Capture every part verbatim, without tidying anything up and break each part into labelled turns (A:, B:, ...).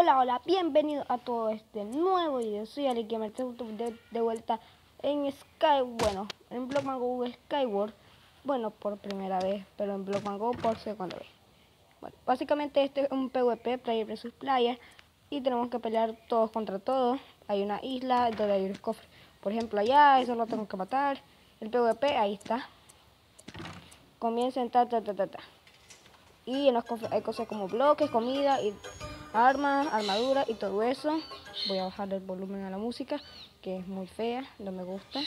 A: Hola, hola, bienvenido a todo este nuevo video. Soy Ali Gamer, de, de vuelta en Sky, bueno, en Blockman Go Skyward, bueno, por primera vez, pero en Blockman Go por segunda vez. Bueno, básicamente este es un PvP, Player versus Player, y tenemos que pelear todos contra todos. Hay una isla donde hay un cofre, por ejemplo allá, eso lo tengo que matar. El PvP, ahí está. Comiencen ta ta ta ta ta. Y en los cofres hay cosas como bloques, comida y armas, armadura y todo eso. Voy a bajar el volumen a la música, que es muy fea, no me gusta.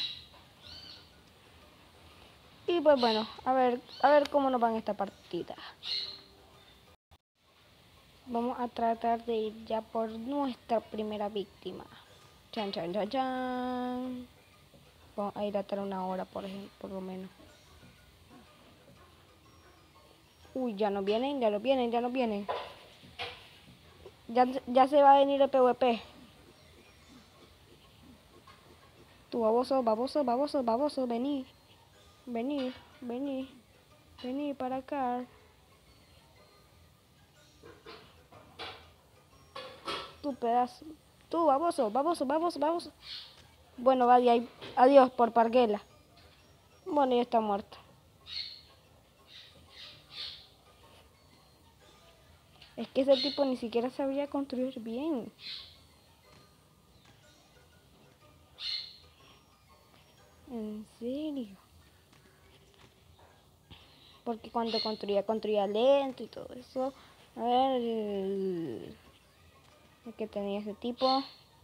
A: Y pues bueno, a ver, a ver cómo nos va en esta partida. Vamos a tratar de ir ya por nuestra primera víctima. Chan, chan, chan, chan. Vamos a ir a estar una hora, por ejemplo, por lo menos. Uy, ya no vienen, ya no vienen, ya no vienen. Ya, ya se va a venir el PvP. Tú, baboso, baboso, baboso, baboso, vení. Vení, vení. Vení para acá. Tu pedazo. Tú, baboso, baboso, baboso, baboso. Bueno, vaya, adiós por parguela. Bueno, ya está muerto. Es que ese tipo ni siquiera sabía construir bien. En serio. Porque cuando construía, construía lento y todo eso. A ver, el, el que tenía ese tipo.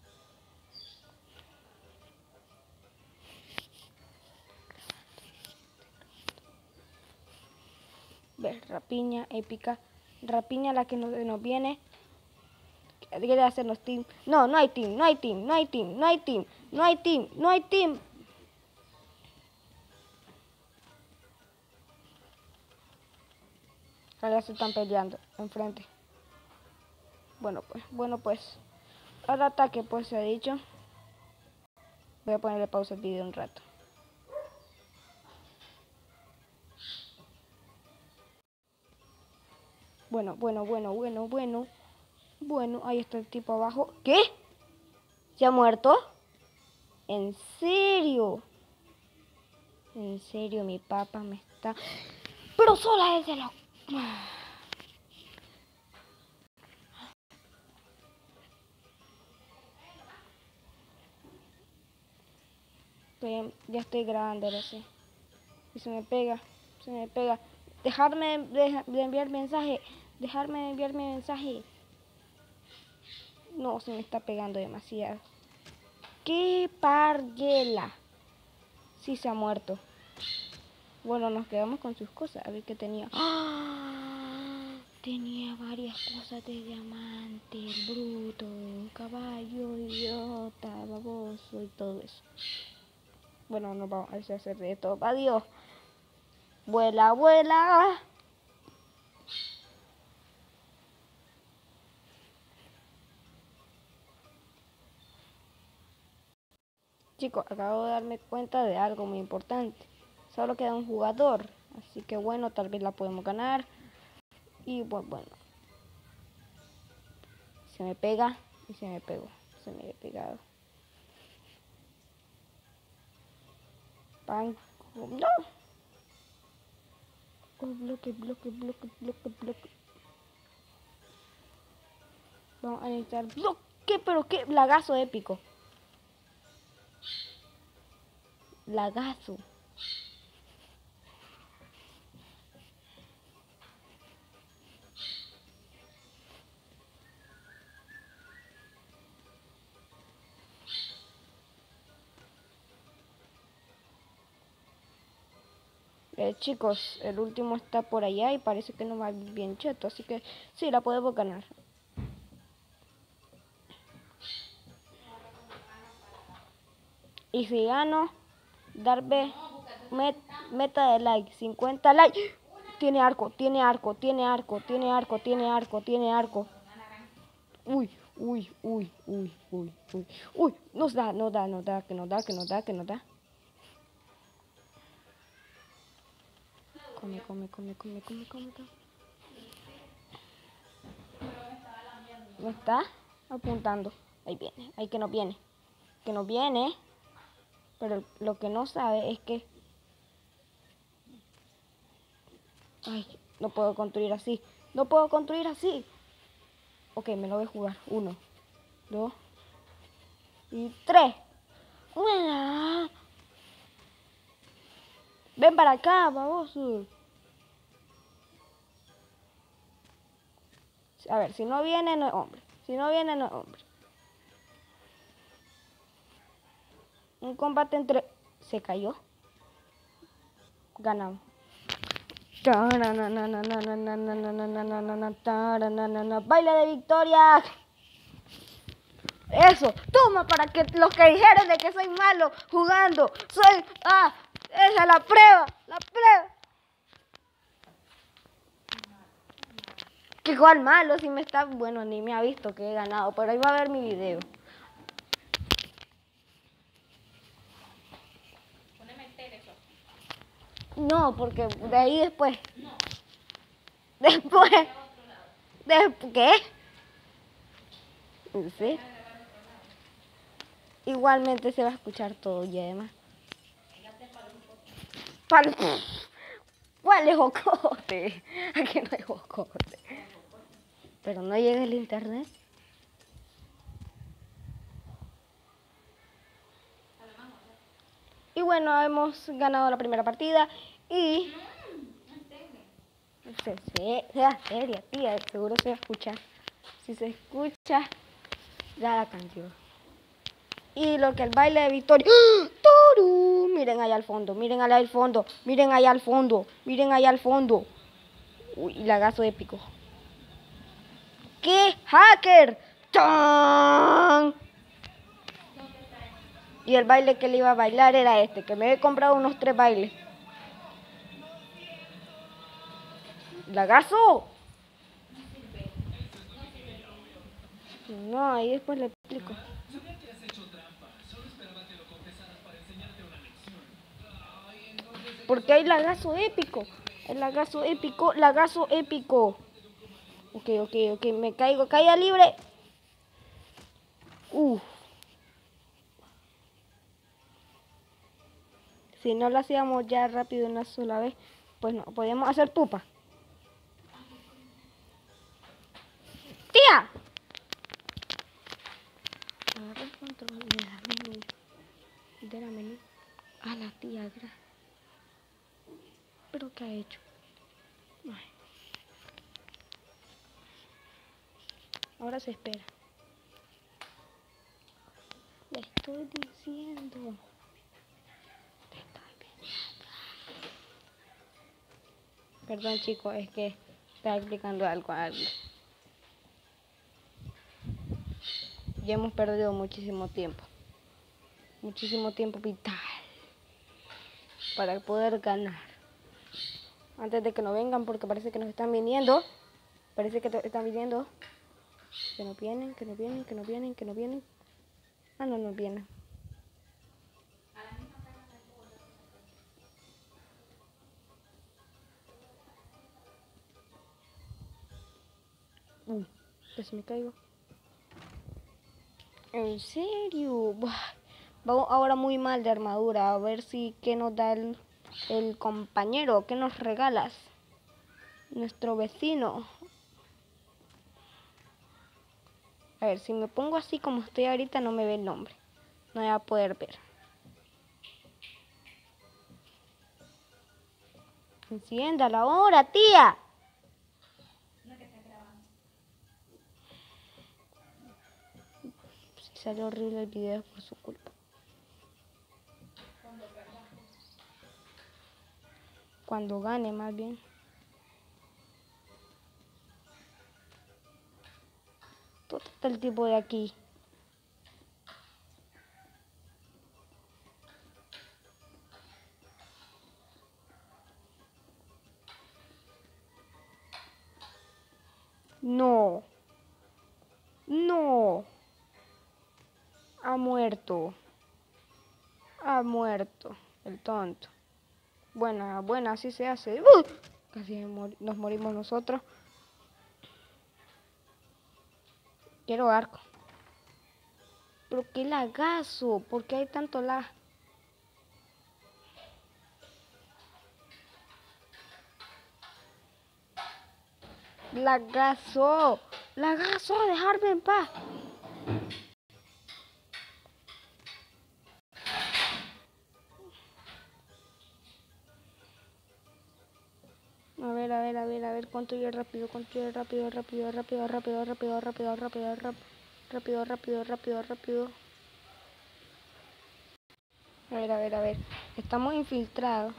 A: Ver, rapiña épica. Rapiña la que nos, nos viene. Quiere hacernos team. No, no hay team, no hay team, no hay team, no hay team, no hay team, no hay team. Ahora se están peleando enfrente. Bueno pues, bueno pues. Ahora ataque pues se ha dicho. Voy a ponerle pausa al video un rato. Bueno, bueno, bueno, bueno, bueno. Bueno, ahí está el tipo abajo. ¿Qué? ¿Se ha muerto? ¿En serio? En serio, mi papá me está... Pero sola es de la... Ya estoy grabando ahora sí. Y se me pega, se me pega. Dejarme de, de enviar mensaje. Dejarme de enviar mi mensaje. No, se me está pegando demasiado. ¡Qué parguela! Sí se ha muerto. Bueno, nos quedamos con sus cosas. A ver qué tenía. ¡Ah! Tenía varias cosas de diamante. El bruto, caballo, idiota, baboso y todo eso. Bueno, nos vamos a hacer de todo. Adiós. Vuela, vuela. Chicos, acabo de darme cuenta de algo muy importante. Solo queda un jugador. Así que bueno, tal vez la podemos ganar. Y pues bueno. Se me pega y se me pegó. Se me ha pegado. Pan. ¡No! Oh, bloque, bloque, bloque, bloque, bloque. Vamos a necesitar bloque, pero qué lagazo épico. Lagazo. Eh, chicos, el último está por allá y parece que no va bien cheto, así que sí, la podemos ganar. Y si gano, darme met, meta de like, cincuenta likes. Tiene arco, tiene arco, tiene arco, tiene arco, tiene arco, tiene arco. Uy, uy, uy, uy, uy, uy. Uy, nos da, nos da, nos da, que nos da, que nos da, que nos da. Come, come, come, come, come, come, come. ¿No está? apuntando. Ahí viene, ahí que no viene. Que no viene. Pero lo que no sabe es que... Ay, no puedo construir así. No puedo construir así. Ok, me lo voy a jugar. Uno, dos y tres. ¡Uah! Ven para acá, baboso. A ver, si no viene, no es hombre. Si no viene, no es hombre. Un combate entre... Se cayó. Ganamos. Baile de victoria. Eso, toma para que los que dijeron de que soy malo jugando. Soy... Ah, esa es la prueba. La prueba. Que igual malo si me está... Bueno, ni me ha visto que he ganado. Pero ahí va a ver mi video. No, porque de ahí después. No. Después. ¿Después qué? ¿Sí? Igualmente se va a escuchar todo y además. Pal... ¿Cuál es jocote? Aquí no hay jocote. Pero no llega el internet. Y bueno, hemos ganado la primera partida y... Se, se, sea seria, tía, seguro se va a escuchar. Si se escucha, ya la canción. Y lo que el baile de victoria. ¡Ah! ¡Toru! Miren allá al fondo, miren allá al fondo, miren allá al fondo, miren allá al fondo. Uy, lagazo épico. ¡Qué hacker! ¡Tan! Y el baile que le iba a bailar era este, que me he comprado unos tres bailes. ¡Lagazo! No, ahí después le explico. Porque hay lagazo épico. El lagazo épico, lagazo épico. Ok, ok, ok, me caigo, caída libre. Uf. Si no lo hacíamos ya rápido una sola vez, pues no, podíamos hacer pupa. ¡Tía! Agarra el control de la menú. De la menú. A la tía, gracias. ¿Pero qué ha hecho? Ay. Ahora se espera. Le estoy diciendo. Te estoy pidiendo. Perdón, chicos, es que estaba explicando algo a alguien. Ya hemos perdido muchísimo tiempo. Muchísimo tiempo vital. Para poder ganar. Antes de que no vengan, porque parece que nos están viniendo. Parece que están viniendo. Que no vienen, que no vienen, que no vienen, que no vienen. Ah, no, no vienen. Uy, casi me caigo. ¿En serio? Vamos ahora muy mal de armadura. A ver si qué nos da el, el compañero. ¿Qué nos regalas? Nuestro vecino. A ver, si me pongo así como estoy ahorita no me ve el nombre. No voy a poder ver. Enciéndala ahora, tía. Si sale horrible el video por su culpa. Cuando gane, más bien. ¿Dónde está el tipo de aquí? No. No. Ha muerto. Ha muerto. El tonto. Buena, buena, así se hace. ¡Uh! Casi nos morimos nosotros. Quiero arco. Pero qué lagazo. ¿Por qué hay tanto lag? Lagazo. Lagazo, dejarme en paz. A ver, a ver, a ver, a ver, construye rápido, construye rápido, rápido, rápido, rápido, rápido, rápido, rápido, rápido, rápido, rápido, rápido, rápido. A ver, a ver, a ver. Estamos infiltrados.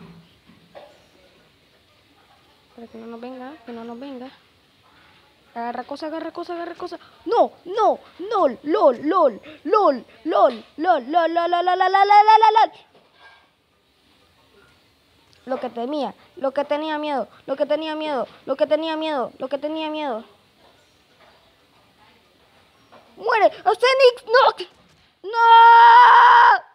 A: Para que no nos venga, que no nos venga. Agarra cosa, agarra cosa, agarra cosa. No, no, no, lol, lol, lol, lol, lol, lol, lol, lol, lol, lol, lol. Lo que temía, lo que tenía miedo, lo que tenía miedo, lo que tenía miedo, lo que tenía miedo. ¡Muere! ¡Acenix! ¡No! ¡No!